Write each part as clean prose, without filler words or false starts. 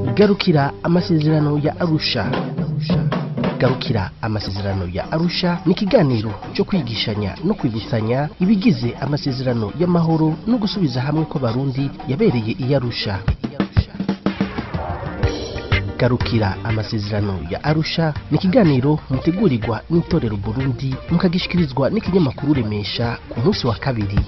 Garukira amasezerano ya Arusha. Garukira amasezerano ya Arusha ni ikiganiro cyo kwigishanya no kwibutsanya ibigize amasezerano y'amahoro no gusubiza hamwe ko Barundi yabereye i Arusha. Garukira amasezerano ya Arusha ni ikiganiro mutegurirwa n'itorero Burundi mukagishikirizwa n'ikinyamakuru Remesha ku munsi wa kabiri.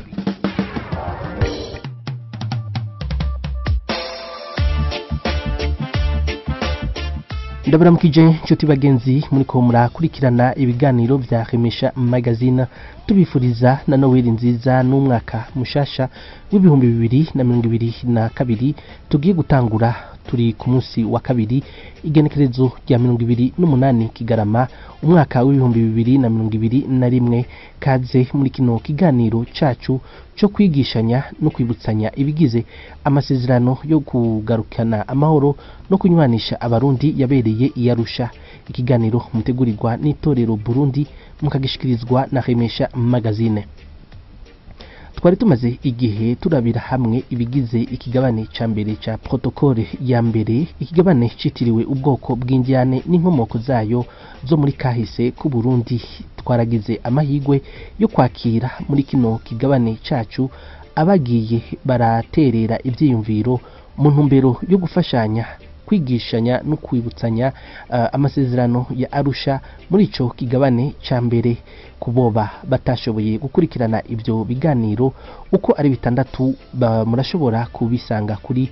Ndabaramukije nshuti bagenzi muri ko murakurikirana ibiganiro vya Remesha magazine, tubifuriza na Noel nziza n'umwaka mushasha w'ibihumbi 2022 tugiye gutangura. Turi ku munsi wa kabiri igenekerezo rya 28 Kigarama umwaka w'ibihumbi 2021. Kaze muri kino kiganiro cacu cyo kwigishanya no kwibutsanya ibigize amasezerano yo kugarukana amahoro no kunywanisha abarundi yabereye i Arusha. Ikiganiro mutegurirwa n'itorero Burundi mukagishikirizwa na Remesha magazine. Twari tumaze igihe turabira hamwe ibigize ikigabane ca mbere ca Protocole ya mbere. Ikigabane citiriwe ubwoko bw'indyane n'inkomoko zayo zo muri kahise ku Burundi. Twaragize amahigwe yo kwakira muri kino kigabane cacu abagiye baraterera ivyiyumviro mu ntumbero yo gufashanya kwigishanya no kwibutsanya amasezerano ya Arusha muri ico kigabane ca mbere. Kuboba batashoboye gukurikirana ivyo biganiro uko ari bitandatu, murashobora kubisanga kuri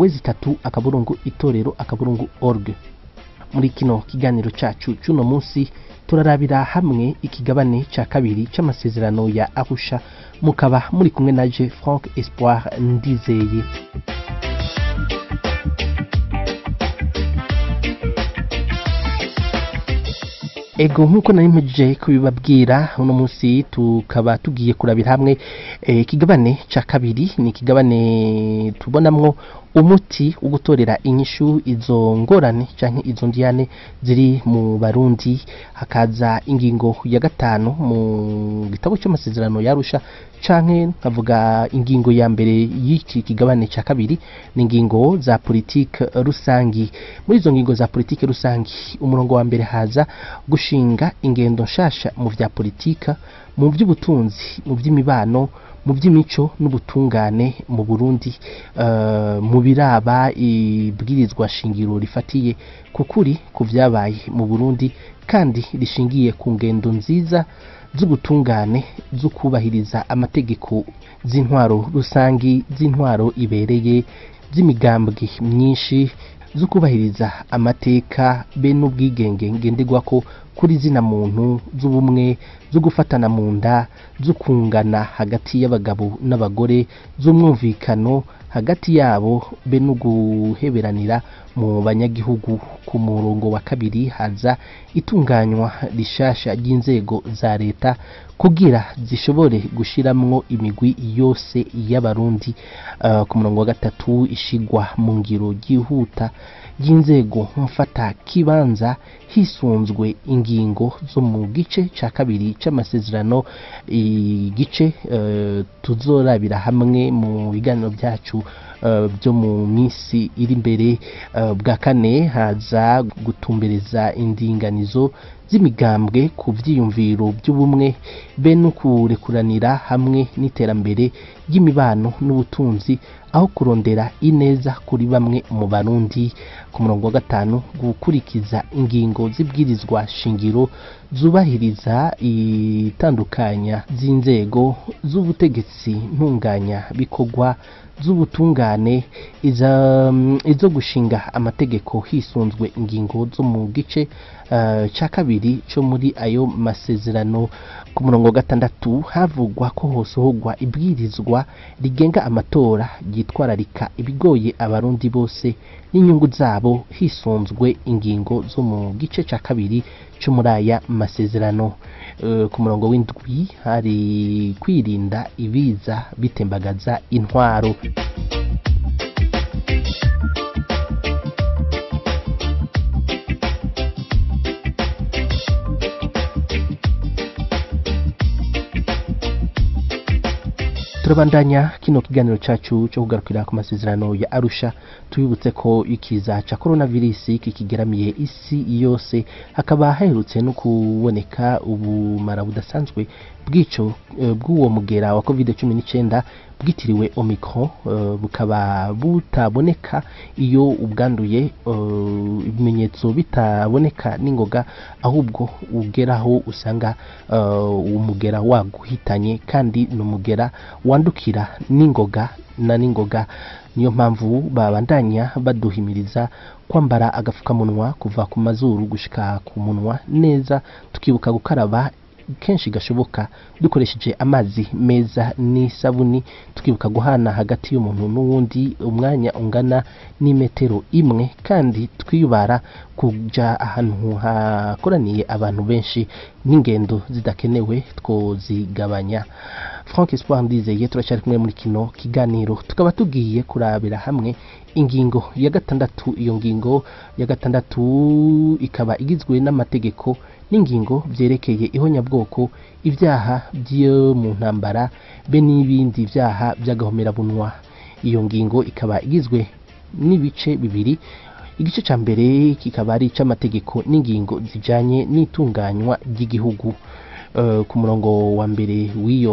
www.itorero.org. Muri kino kiganiro cacu cuno munsi turarabira hamwe ikigabane ca kabiri c'amasezerano ya Arusha, mukaba muri kumwe naje Franck Espoir NDIZEYE. Ego nkuko narimeje kubibabwira, uno munsi tukaba tugiye kurabira hamwe ikigabane ca kabiri. Ni ikigabane tubonamwo umuti wo gutorera inyishu izo ngorane canke izo ndiyane ziri mu Barundi. Hakaza ingingo ya 5 mu gitabo cy'amasezerano ya Arusha, canke nkavuga ingingo ya mbere y'iki kigabane ca kabiri ni ingingo za politike rusangi. Muri izo ngingo za politike rusangi, umurongo wa mbere haza gushinga ingendo nshasha mu vya politika, mu by'ubutunzi, mu by'imibano, mu by'imico n'ubutungane mu Burundi, mu biraba ibwirizwa shingiro rifatiye kukuri ku vyabaye mu Burundi kandi rishingiye ku ngendo nziza z'ubutungane zo kubahiriza amategeko z'intwaro rusangi, z'intwaro ibereye, z'imigambwe myinshi, zo kubahiriza amateka be n'ubwigenge ngenderwako kuri zina muntu, z'ubumwe, zo gufatana mu nda, zo kungana hagati y'abagabo n'abagore, z'umwumvikano hagati yabo be no guheberanira mu banyagihugu. Ku murongo wa kabiri haza itunganywa rishasha ry'inzego za leta kugira zishobore gushiramwo imigwi yose y'abarundi. Ku murongo wa gatatu ishigwa mu ngiro ryihuta y'inzego mfata kibanza hisunzwe ingingo zo mu gice ca kabiri c'amasezerano. Igice tuzorabira hamwe mu biganiro byacu byo mu minsi iri imbere. Bwa kane haza gutumbereza indinganizo z'imigambwe ku vyiyumviro by'ubumwe be no kurekuranira hamwe n'iterambere ry'imibano n'ubutunzi, aho kurondera ineza kuri bamwe mu Barundi. Ku murongo wa 5 gukurikiza ingingo z'ibwirizwa shingiro zubahiriza itandukanya z'inzego z'ubutegetsi ntunganya bikorwa z'ubutungane, izo gushinga amategeko hisunzwe ingingo zo mu gice ca kabiri cyo muri ayo masezerano. Ku murongo wa 6 havugwa ko hosohogwa ibwirizwa rigenga amatora ryitwararika ibigoye abarundi bose n'inyungu zabo hisunzwe ingingo zo mu gice ca kabiri cyo muri aya masezerano. Ku murongo w'indwi hari kwirinda ibiza bitembagaza intwaro. turabandanya kino kiganiro cacu cyo kugarukira ku masezerano ya Arusha, tubibutse ko ikiza ca coronavirus kikigeramiye isi yose, hakaba haherutse no kuboneka ubumara budasanzwe bw'uwo mugera wa COVID-19 bwitiriwe Omicron, bukaba butaboneka iyo ubwanduye, ibimenyetso bitaboneka n'ingoga, ahubwo ugeraho usanga umugera waguhitanye kandi n'umugera wandukira n'ingoga niyo mpamvu babandanya baduhimiriza kwambara agafukamunwa kuva ku mazuru gushika ku munwa neza, tukibuka gukaraba kenshi gashoboka dukoresheje amazi meza n'isabuni, tukibuka guhana hagati y'umuntu n'uwundi umwanya ungana n'imetero imwe, kandi twiyubara kuja ahantu hakoraniye abantu benshi n'ingendo zidakenewe twozigabanya. Franck, Espoir, NDIZEYE turacyari kumwe muri kino kiganiro, tukaba tugiye kurabira hamwe ingingo ya gatandatu. Iyo ngingo ya gatandatu ikaba igizwe n'amategeko n'ingingo byerekeye ihonyabwoko, ibyaha byo mu ntambara be n'ibindi byaha by'agahomerabunwa. Iyo ngingo ikaba igizwe n'ibice bibiri. Igice ca mbere kikaba ari c'amategeko n'ingingo zijanye n'itunganywa ry'igihugu. Ku murongo wa mbere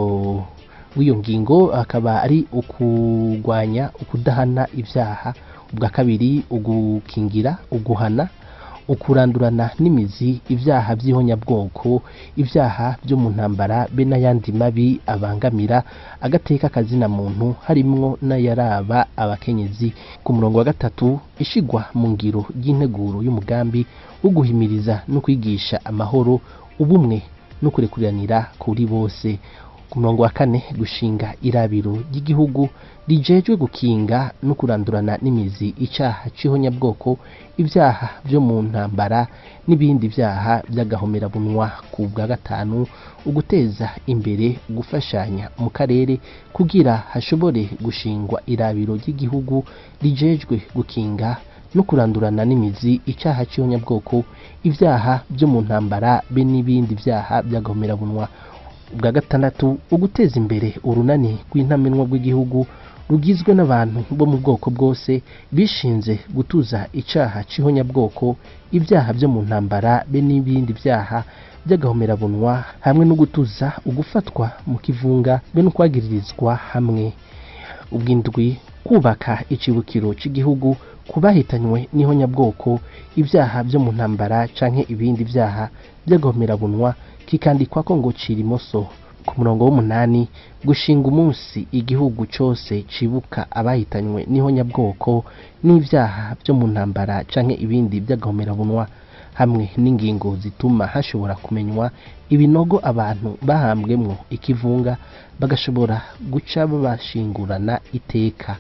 w'iyo ngingo akaba ari ukugwanya ukudahana ibyaha, ubwa kabiri ugukingira, uguhana, ukurandurana n'imizi ibyaha by'ihonyabwoko, ibyaha byo mu ntambara be n'ayandi mabi abangamira agateka kazina muntu harimwo n'ayaraba abakenyezi. Ku murongo wa gatatu ishigwa mu ngiro y'integuro y'umugambi wo guhimiriza no kwigisha amahoro, ubumwe no kurekuranira kuri bose. Ku murongo wa kane gushinga irabiro ry'igihugu rijejwe gukinga no kurandurana n'imizi icaha c'ihonyabwoko, ibyaha byo mu ntambara n'ibindi byaha by'agahomerabunwa. Ku bwa gatanu uguteza imbere gufashanya mu karere kugira hashobore gushingwa irabiro ry'igihugu rijejwe gukinga no kurandurana n'imizi icaha c'ihonyabwoko, ibyaha byo mu ntambara be n'ibindi byaha by'agahomerabunwa. Ubwa gatandatu uguteza imbere urunani rw'intamenwa rw'igihugu rugizwe n'abantu bo mu bwoko bwose bishinze gutuza icaha c'ihonyabwoko, ibyaha byo mu ntambara be n'ibindi byaha by'agahomerabunwa, hamwe no gutuza ugufatwa mu kivunga be no kwagiririzwa hamwe. Ubwindwi kubaka icibukiro cy'igihugu kubahitanywe n'ihonyabwoko, ibyaha byo mu ntambara canke ibindi byaha by'agahomerabunwa, kikandikwa ko ngo cirimoso. Ku murongo w'umunani gushinga umunsi igihugu cyose cibuka abahitanywe n'ihonyabwoko n'ibyaha byo mu ntambara canke ibindi by'agahomerabunwa, hamwe n'ingingo zituma hashobora kumenywa ibinogo abantu bahambwemwo ikivunga bagashobora guca babashingurana iteka.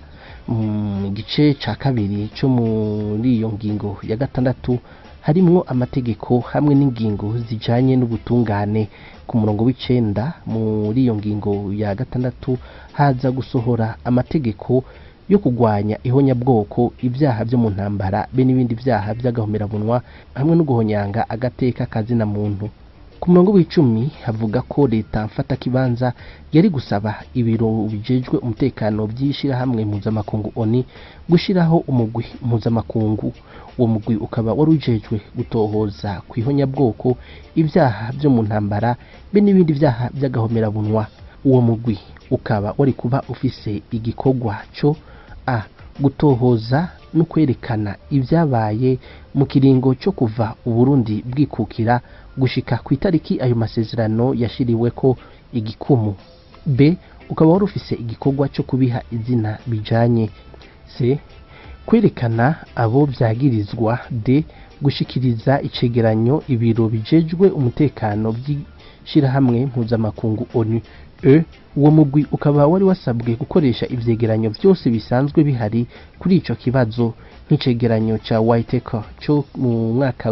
Igice ca kabiri cyo muri iyo ngingo ya gatandatu harimwo amategeko hamwe n'ingingo zijanye n'ubutungane. Ku murongo w'icenda muri iyo ngingo ya gatandatu haza gusohora amategeko yo kugwanya ihonyabwoko, ibyaha byo mu ntambara be n'ibindi byaha by'agahomerabunwa, hamwe no guhonyanga agateka kazina muntu. Ku murongo w'icumi havuga ko leta mfata kibanza yari gusaba ibiro bijejwe umutekano by'ishirahamwe mpuzamakungu ONU gushiraho umugwi mpuzamakungu. Uwo mugwi ukaba warujejwe gutohoza kwihonyabwoko, ibyaha byo mu ntambara be n'ibindi byaha by'agahomerabunwa. Uwo mugwi ukaba wari kuba ufise igikorwa cyo gutohoza no kwerekana ibyabaye mu kiringo cyo kuva Uburundi bwikukira gushika ku itariki ayo masezerano yashiriwe ko igikumu. B ukaba wari ufise igikorwa cyo kubiha izina bijanye. C kwerekana abo byagirizwa. D gushikiriza icegeranyo ibiro bijejwe umutekano by'ishirahamwe mpuzamakungu ONU. Uwo mugwi ukaba wari wasabwe gukoresha ivyegeranyo byose bisanzwe bihari kuri ico kibazo, nk'icegeranyo ca Whitaker cyo mu mwaka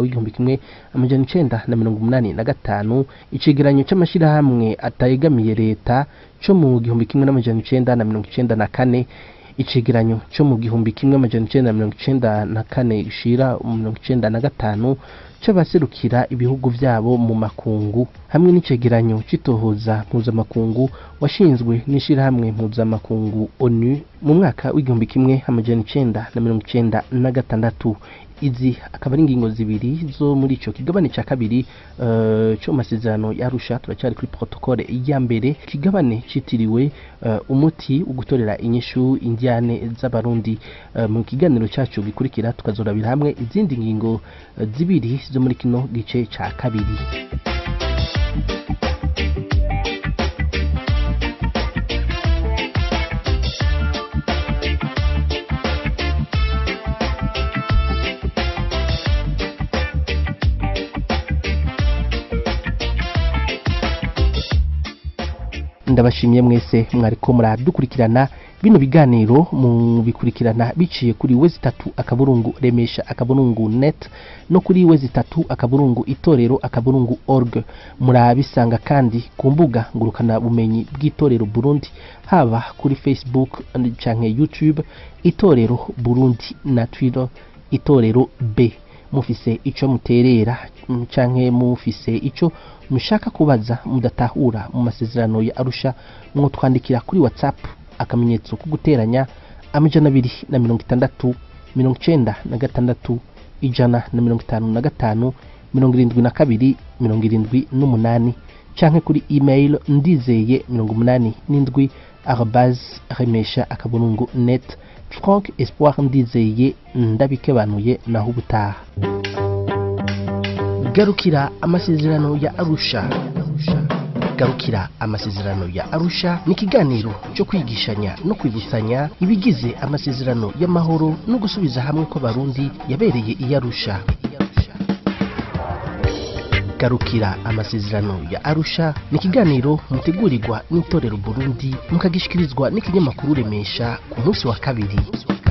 w'1985, icegeranyo c'amashirahamwe atayegamiye leta cyo mu 1994, icegeranyo cyo mu 1994 ishira 1995 c'abaserukira ibihugu byabo mu makungu, hamwe n'icegeranyo citohoza mpuzamakungu washinzwe n'ishirahamwe mpuzamakungu ONU mu mwaka w'igihumbi kimwe amajana 1996. Izi akaba ari ingingo zibiri zo muri ico kigabane ca kabiri cyo masezerano ya Arusha. Turacyari kuri protocole ya mbere, kigabane citiriwe umuti ugutorera inyishu indiane z'abarundi. Mu kiganiro cyacu gikurikira tukazorabira hamwe izindi ngingo zibiri zo muri kino gice ca kabiri. Ndabashimiye mwese mwariko muradukurikirana. Bino biganiro mu bikurikirana biciye kuri wezi3@remesha.net no kuri wezi3@itorero.org. Murabisanga kandi ku mbuga ngurukana bumenyi bw'itorero Burundi, haba kuri Facebook canke YouTube Itorero Burundi na Twitter Itorero B. Mufise ico muterera canke mufise ico mushaka kubaza mudatahura mu masezerano ya Arusha, mwotwandikira kuri WhatsApp akamenyetso ko guteranya 256 96 155 72 78 canke kuri email ndizeye87@remesha.net. Franck Espoir Ndizeye ndabikebanuye naho ubutaha. Garukira amasezerano ya Arusha. Garukira amasezerano ya Arusha ni ikiganiro cyo kwigishanya no kwibutsanya ibigize amasezerano y'amahoro no gusubiza hamwe ko Barundi yabereye i Arusha. Garukira amasezerano ya Arusha ni ikiganiro mutegurirwa n'itorero Burundi mukagishikirizwa n'ikinyamakuru Remesha ku munsi wa kabiri.